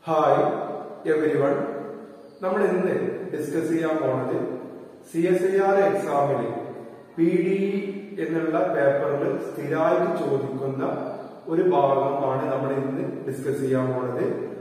Hi everyone. നമ്മൾ ഇന്ന് discuss ചെയ്യാൻ പോണത് CSIR എക്സാമിൽ PDE എന്നുള്ള പേപ്പറിൽ സ്ഥിരമായിട്ട് ചോദിക്കുന്ന ഒരു ഭാഗമാണ് നമ്മൾ ഇന്ന് ഡിസ്കസ് ചെയ്യാൻ പോണത്.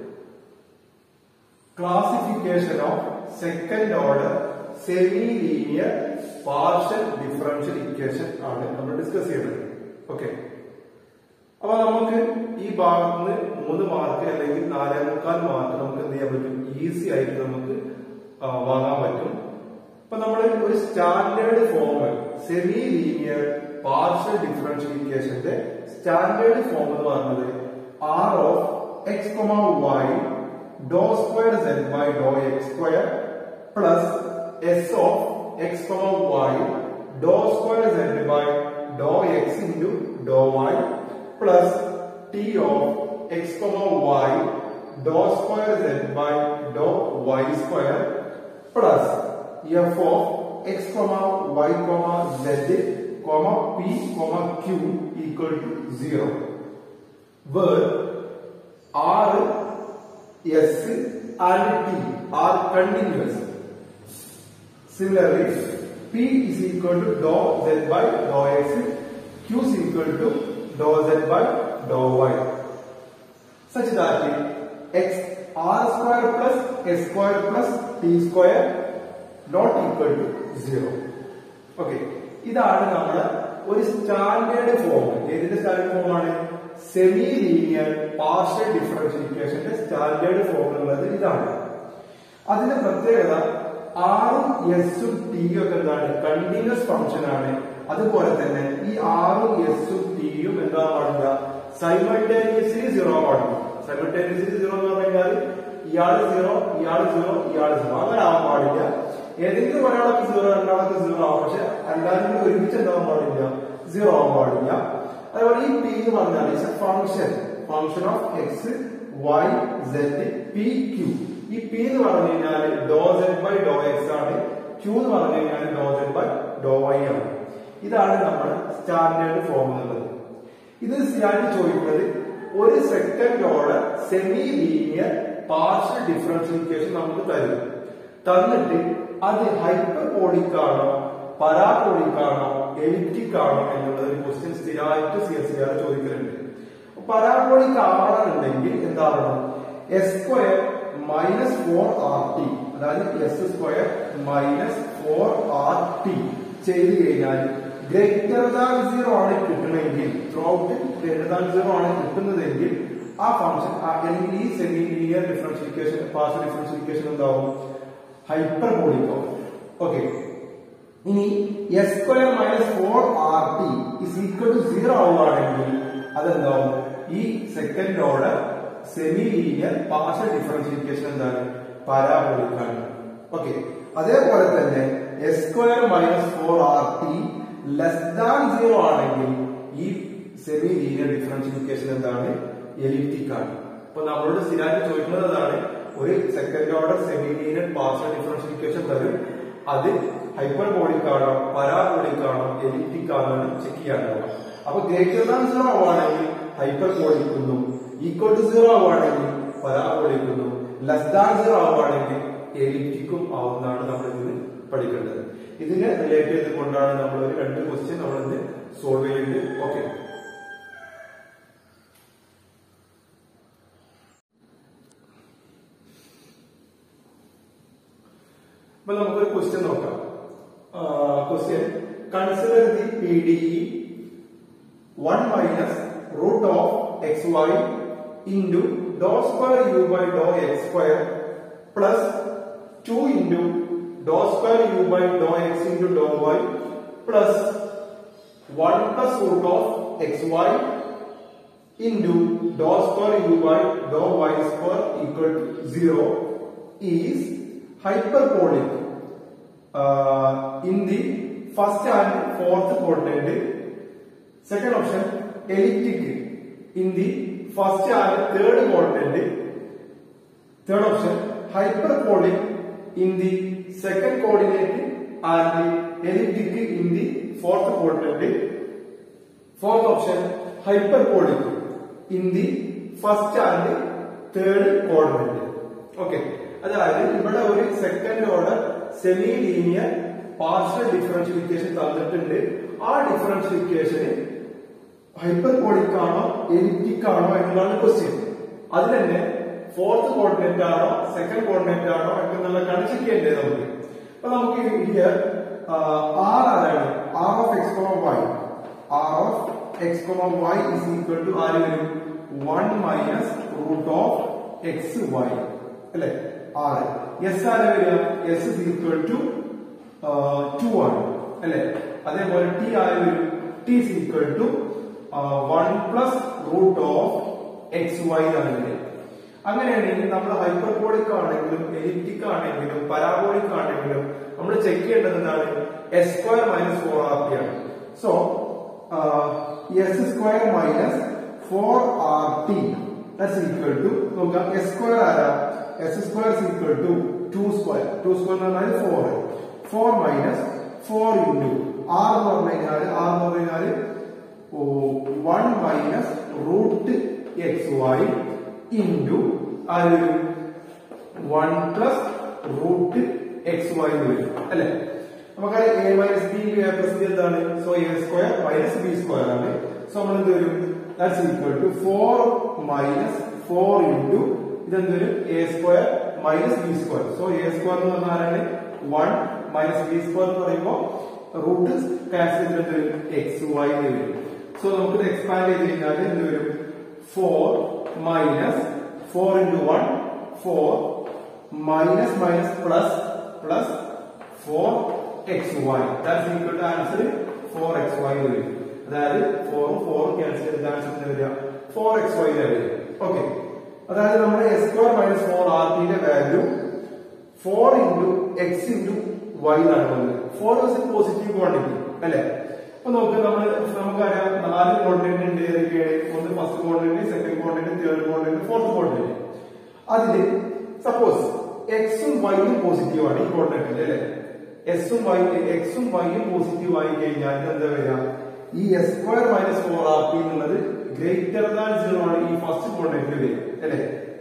Classification of second order semi linear partial differential equation ആണ് നമ്മൾ ഡിസ്കസ് ചെയ്യുന്നത്. ഓക്കെ, അപ്പൊ നമുക്ക് ഈ ഭാഗത്ത് നിന്ന് 3 മാർക്ക് അല്ലെങ്കിൽ 4.25 മാർക്ക് നമുക്ക് എന്ത് ചെയ്യാൻ പറ്റും, ഈസി ആയിട്ട് നമുക്ക് വാങ്ങാൻ പറ്റും. അപ്പൊ നമ്മൾ ഒരു standard form semi linear partial differential ഇക്വേഷന്റെ സ്റ്റാൻഡേർഡ് ഫോം എന്ന് പറഞ്ഞത് R of x, y dou square z by dou x square plus S of x, y dou square z by dou x into dou y plus T of x, y dou square z by dou y square plus F of x, y, z, p, q equal to 0, where R, S and T are continuous. Similarly, P is equal to dou z by dou x, Q is equal to dou z by dou y, such that x r square plus s square plus t square not equal to 0. Okay, ഇതാണ് നമ്മുടെ ഒരു standard form. ഏതിന്റെ standard form ആണ്? Semi linear partial differential ഇക്വേഷന്റെ standard form എന്നുള്ളത് ഇതാണ്. അതിന്റെ പ്രത്യേകത ആറും എസും ടിയും ഒക്കെ എന്താണ്, കണ്ടിന്യൂസ് ഫംഗ്ഷൻ ആണ്. അതുപോലെ തന്നെ ഈ ആറും എസും ടിയും എന്താ പാടില്ല, സൈമൾട്ടേനിയസ്ലി 0 പാടില്ല. സൈമൾട്ടേനിയസ്ലി 0 എന്ന് പറഞ്ഞാൽ ഇയാള് 0 ഇയാള് 0 ഇയാള് 0 അങ്ങനെ ആവാൻ പാടില്ല. ഏതെങ്കിലും ഒരാൾക്ക് 0 രണ്ടാൾക്ക് 0 ആവും, പക്ഷെ എല്ലാവരും ഒരുമിച്ച് എന്താവാൻ പാടില്ല, 0 ആവാൻ പാടില്ല. അതുപോലെ ഈ പി എന്ന് പറഞ്ഞാൽ function of X, Y, Z, P, Q. ഈ പി എന്ന് പറഞ്ഞു കഴിഞ്ഞാൽ do Z by do X ആണ്. ക്യൂ എന്ന് പറഞ്ഞു കഴിഞ്ഞാൽ do Z by do Y ആണ്. ഇതാണ് നമ്മുടെ സ്റ്റാൻഡേർഡ് ഫോം എന്നുള്ളത്. ഇത് സ്ഥിരമായിട്ട് ചോദിക്കുന്നത് ഒരു second order semi linear partial differential equation നമുക്ക് തന്നിട്ട് അത് ഹൈപ്പർബോളിക് ആണോ പരാബോളിക് ആണോ എലിപ്റ്റിക് ആണോ എന്നുള്ള ഒരു ക്വസ്റ്റ്യൻ സ്ഥിരമായിട്ട് CSIR ചോദിക്കുന്നുണ്ട്. പരാബോളിക് ആണെന്നുണ്ടെങ്കിൽ എന്താവണം, എസ് സ്ക്വയർ മൈനസ് 4RT, അതായത് എസ് സ്ക്വയർ മൈനസ് 4RT ചെയ്ത് കഴിഞ്ഞാൽ ഗ്രേറ്റർ ദാൻ 0 ആണ് കിട്ടണമെങ്കിൽ, ത്രൂ ഔട്ട് ഗ്രേറ്റർ ദാൻ 0 ആണ് കിട്ടുന്നതെങ്കിൽ ആ ഫംഗ്ഷൻ അല്ലെങ്കിൽ ഈ semi linear differential equation partial differential equation എന്താവും, ഹൈപ്പർബോളിക് ആവും. ഓക്കെ, ഇനി S square minus 4RT is equal to 0 ആവുകയാണെങ്കിൽ അതെന്താവും, ഈ second order semi linear partial differential equation എന്താണ്, പരാബോളിക് ആണ്. ഓക്കെ, അതേപോലെ തന്നെ S square minus 4RT less than 0 ആണെങ്കിൽ ഈ സെമി ലീനിയർ ഡിഫറൻഷ്യൽ ഇക്വേഷൻ എന്താണ്, എലിപ്റ്റിക് ആണ്. അപ്പൊ നമ്മളോട് സ്ഥിരമായിട്ട് ചോദിക്കുന്നത് അതാണ്, ഒരു second order semi linear partial differential equation തരും, അത് ഹൈപ്പർബോളിക് ആണോ പരാബോളിക് ആണോ എലിപ്റ്റിക് ആണോ എന്ന് ചെക്ക് ചെയ്യാനുണ്ടാവുക. അപ്പൊ ഗ്രേറ്റർ ദാൻ 0 ആവുകയാണെങ്കിൽ ഹൈപ്പർബോളിക് എന്നും, ഈക്വൽ ടു 0 ആവുകയാണെങ്കിൽ പരാബോളിക് എന്നും, ലെസ് ദാൻ 0 ആവുകയാണെങ്കിൽ എലിപ്റ്റിക്കും ആവുന്നതാണ് നമ്മൾ ഇന്ന് പഠിക്കേണ്ടത്. ഇതിനെ റിലേറ്റ് ചെയ്തുകൊണ്ടാണ് നമ്മൾ ഒരു 2 ക്വസ്റ്റ്യൻ നമ്മൾ ഇന്ന് സോൾവ് ചെയ്യുന്നത്. ഓക്കെ, അപ്പൊ നമുക്കൊരു ക്വസ്റ്റ്യൻ നോക്കാം. Question, consider the PDE 1 minus root of xy into dou square u by dou x square plus 2 into dou square u by dou x into dou y plus 1 plus root of xy into dou square u by dou y square equal to 0 is hyperbolic in the first and fourth quadrant. Second option, elliptic in the first and third quadrant. Third option, hyperbolic in the second coordinate and elliptic in the fourth quadrant. Fourth option, hyperbolic in the first and third coordinate. Okay, അതായത് ഇവിടെ ഒരു second order semi linear partial differential equation തന്നിട്ടുണ്ട്. ആ differential ഇക്വേഷന് hyperbolic ആണോ elliptic ആണോ എന്നതാണ് question. അതിൽ തന്നെ ഫോർത്ത് കോർഡിനേറ്റ് ആണോ സെക്കൻഡ് കോർഡിനേറ്റ് ആണോ എന്നുള്ള ചെക്ക് ചെയ്യേണ്ടത് നമുക്ക്. അപ്പൊ നമുക്ക് ഹിയർ ആർ ആരാണ്? R of X comma Y. R of X comma Y is equal to ആര് വരും? 1 minus root of X Y അല്ലെ? ആർ. എസ് ആര് വരിക? എസ് ഇസ് ഈക്വൽ ടു 2 ആണ് അല്ലെ? അതേപോലെ ടി ആര് വരും? T is equal to 1 plus root of X Y ആണ്. അങ്ങനെയാണെങ്കിൽ നമ്മൾ ഹൈപ്പർബോളിക് ആണെങ്കിലും എലിപ്റ്റിക് ആണെങ്കിലും പരാബോളിക് ആണെങ്കിലും നമ്മൾ ചെക്ക് ചെയ്യേണ്ടത് എന്താണ്? എസ് സ്ക്വയർ മൈനസ് 4RT ആണ്. So S square minus 4RT that's equal to നോക്കാം. എസ് സ്ക്വയർ ആരാ? S square is equal to 2 square. 2 square എന്ന് പറഞ്ഞാൽ 4. 4 മൈനസ് 4 ഇൻറ്റു ആർ എന്ന് പറഞ്ഞു കഴിഞ്ഞാൽ 1 minus root X Y into ആര് 1 പ്ലസ് റൂട്ട് എക്സ് വൈ വരും അല്ലെ? നമുക്ക് A minus B A plus B എന്താണ്? So A square minus B square ആണ്. സോ നമ്മൾ എന്ത് വരും? That's equal to 4 minus 4 into ഇതെന്ത് വരും? A square minus B square. So A square എന്ന് പറഞ്ഞാൽ 1 മൈനസ് ബി സ്ക്വയർ എന്ന് പറയുമ്പോൾ റൂട്ട് ക്യാൻസൽ ചെയ്തിട്ട് വരും? എക്സ് വൈ വരും. സോ നമുക്ക് എക്സ്പാൻഡ് ചെയ്ത് കഴിഞ്ഞാൽ എന്ത് വരും? 4 minus 4 into 1 4 minus minus plus plus 4xy that's equal to answer 4xy വരും. അതായത് 4 ക്യാൻസൽ ചെയ്ത് ആൻസർ വരിക 4xy വരും. ഓക്കെ, അതായത് നമ്മുടെ s സ്ക്വയർ മൈനസ് 4RT ന്റെ value 4 into x into y ആണ് വന്നത്. 4 is a പോസിറ്റീവ് ക്വാണ്ടിറ്റി അല്ലെ? അപ്പൊ നമുക്കറിയാം 4 കോർഡിനേറ്റ് ഉണ്ട്. ഏതൊക്കെയാണ്? ഒന്ന് first coordinate, second coordinate, third coordinate, fourth coordinate. അതില് സപ്പോസ് എക്സും വൈയും പോസിറ്റീവ് ആണ് ഈ കോർഡിനേറ്റിൽ അല്ലെ? എക്സും വൈയും പോസിറ്റീവ് ആയി കഴിഞ്ഞാൽ എന്താ വരിക? ഈ എസ് സ്ക്വയർ മൈനസ് 4RT എന്നുള്ളത് ഗ്രേറ്റർ ദാൻ 0 ആണ് ഈ ഫസ്റ്റ് കോർഡിനേറ്റിൽ വരിക അല്ലെ?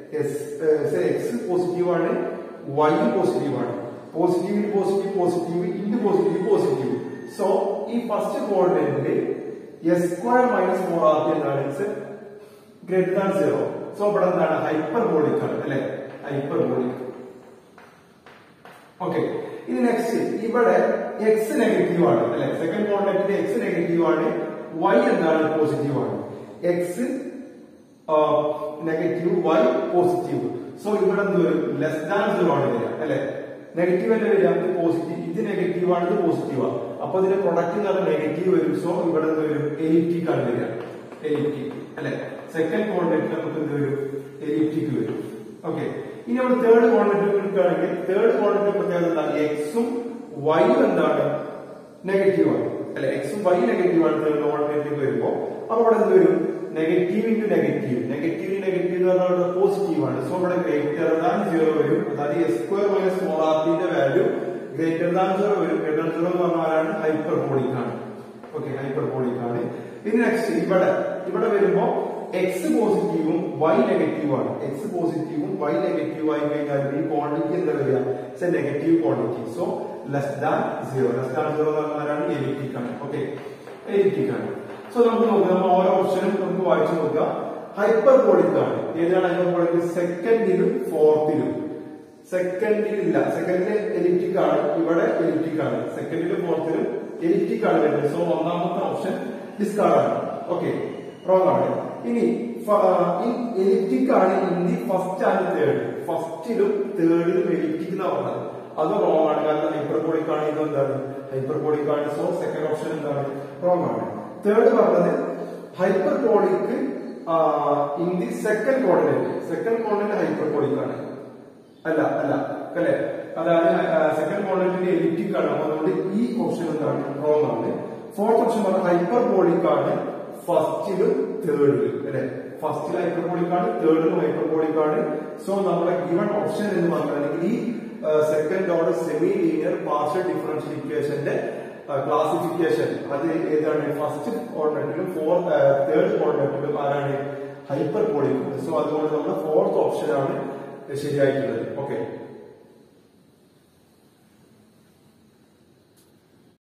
എക്സ് പോസിറ്റീവ് ആണ്, വൈ പോസിറ്റീവ് ആണ്. Positive positive positive into positive positive. So ഈ ഫസ്റ്റ് കോർഡിനേറ്റില് എസ് സ്ക്വയർ മൈനസ് 4RT എന്താണ്? Greater than 0. സോ ഇവിടെ എന്താണ്? ഹൈപ്പർബോളിക് ആണ് അല്ലെ? ഹൈപ്പർബോളിക്. ഓക്കെ, ഇത് നെക്സ്റ്റ് ഇവിടെ എക്സ് നെഗറ്റീവ് ആണ് അല്ലെ? സെക്കൻഡ് കോർഡിനേറ്റിൽ എക്സ് നെഗറ്റീവ് ആണ്, വൈ എന്താണ്? പോസിറ്റീവ് ആണ്. X negative, Y positive. So ഇവിടെ എന്ത് വരും? ലെസ് ദാൻ 0 ആണ് വരിക അല്ലെ? നെഗറ്റീവ് അല്ലേ വരിക? പോസിറ്റീവ്. ഇത് നെഗറ്റീവ് ആണ്, ഇത് പോസിറ്റീവ് ആണ്. അപ്പൊ ഇതിന്റെ പ്രൊഡക്റ്റ് എന്ന് പറഞ്ഞാൽ നെഗറ്റീവ് വരും. സോ ഇവിടെ എന്ത് വരും? എലിപ്റ്റിക് ആണ് വരിക. എലിപ്റ്റിക് അല്ലെ? സെക്കൻഡ് കോർഡിനേറ്റിൽ നമുക്ക് എന്ത് വരും? എലിപ്റ്റിക് വരും. ഓക്കെ, ഇനി നമ്മൾ തേർഡ് കോർഡിനേറ്റ് എടുക്കുകയാണെങ്കിൽ തേർഡ് കോർഡിനേറ്റ് പ്രത്യേകത എന്താണ്? എക്സും വൈയും എന്താണ്? നെഗറ്റീവ് ആണ് അല്ലെ? എക്സും വൈ നെഗറ്റീവ് ആണ് തേർഡ് കോർഡിനേറ്റിലേക്ക് വരുമ്പോ. അപ്പൊ ഇവിടെ എന്ത് വരും? Negative into negative. Negative negative എന്ന് പറഞ്ഞാൽ പോസിറ്റീവ് ആണ്. സോ ഇവിടെ ഗ്രേറ്റർ ദാൻ 0 വരും. അതായത് എസ് സ്ക്വയർ മൈനസ് 4RT ന്റെ വാല്യൂ ഗ്രേറ്റർ ദാൻ 0 വരും. ഗ്രേറ്റർ ദാൻ 0 എന്ന് പറഞ്ഞാൽ ഹൈപ്പർബോളിക് ആണ്. ഓക്കെ, ഹൈപ്പർബോളിക് ആണ്. ഇനി നെക്സ്റ്റ് ഇവിടെ വരുമ്പോ എക്സ് പോസിറ്റീവും വൈ നെഗറ്റീവ് ആണ്. എക്സ് പോസിറ്റീവും വൈ നെഗറ്റീവ് ആയി കഴിഞ്ഞാൽ ഈ ക്വാണ്ടിറ്റി എന്താ വരിക? Negative quantity. So less than 0. Less than 0 എന്ന് പറഞ്ഞാൽ എലിപ്റ്റിക് ആണ്. ഓക്കെ, എലിപ്റ്റിക് ആണ്. സോ നമുക്ക് നോക്കാം, ഓരോ ഓപ്ഷനും നമുക്ക് വായിച്ചു നോക്കാം. ഹൈപ്പർബോളിക് ആണ്. ഏതാണ് ഹൈപ്പർബോളിക്? സെക്കൻഡിലും ഫോർത്തിലും. സെക്കൻഡിലില്ല, സെക്കൻഡിൽ എലിപ്റ്റിക് ആണ്, ഇവിടെ എലിപ്റ്റിക് ആണ്. സെക്കൻഡിലും ഫോർത്തിലും എലിപ്റ്റിക് ആണ് വരുന്നത്. സോ ഒന്നാമത്തെ ഓപ്ഷൻ ഡിസ്കാർഡ് ആണ്. ഓക്കെ, റോങ് ആണ്. ഇനി എലിപ്റ്റിക് ആണ് in the first and third. ഫസ്റ്റിലും തേർഡിലും എലിപ്റ്റിക് എന്നാ പറഞ്ഞത്. അത് റോങ് ആണ്. കാരണം ഹൈപ്പർബോളിക് ആണ്. ഇത് എന്താണ്? ഹൈപ്പർബോളിക് ആണ്. സോ സെക്കൻഡ് ഓപ്ഷൻ എന്താണ്? റോങ് ആണ്. തേർഡ് പറഞ്ഞത് hyperbolic in the second coordinate. Second coordinate hyperbolic ആണ്. അല്ല അല്ലെ? അതായത് സെക്കൻഡ് കോർഡിനേറ്റിന്റെ എലിപ്റ്റിക് ആണ്. അതുകൊണ്ട് ഈ ഓപ്ഷൻ എന്താണ്? റോങ് ആണ്. ഫോർത്ത് ഓപ്ഷൻ പറഞ്ഞാൽ ഹൈപ്പർബോളിക് ആണ് ഫസ്റ്റിലും തേർഡിലും അല്ലെ? ഫസ്റ്റിൽ ഹൈപ്പർബോളിക് ആണ്, തേർഡിലും ഹൈപ്പർബോളിക് ആണ്. സോ നമ്മുടെ ഗിവൺ ഓപ്ഷൻ എന്ന് പറഞ്ഞാൽ ഈ second order semi linear partial differential ഇക്വേഷന്റെ ക്ലാസിഫിക്കേഷൻ അത് ഏതാണ്? ഫസ്റ്റ് കോർഡിനേറ്റിലും തേർഡ് കോർഡിനേറ്റിലും ആരാണ്? ഹൈപ്പർബോളിക്. സോ അതുകൊണ്ട് നമ്മുടെ ഫോർത്ത് ഓപ്ഷൻ ആണ് ശരിയായിട്ടുള്ളത്. ഓക്കെ.